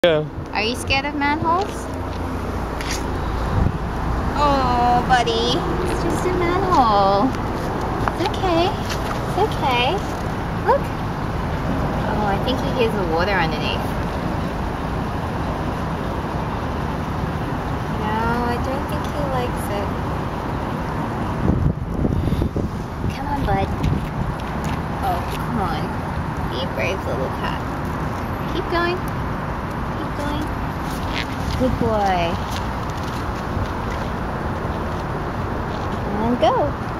Yeah. Are you scared of manholes? Oh, buddy. It's just a manhole. It's okay. It's okay. Look. Oh, I think he hears the water underneath. No, I don't think he likes it. Come on, bud. Oh, come on. Be a brave little cat. Keep going. Keep going. Good boy. And go.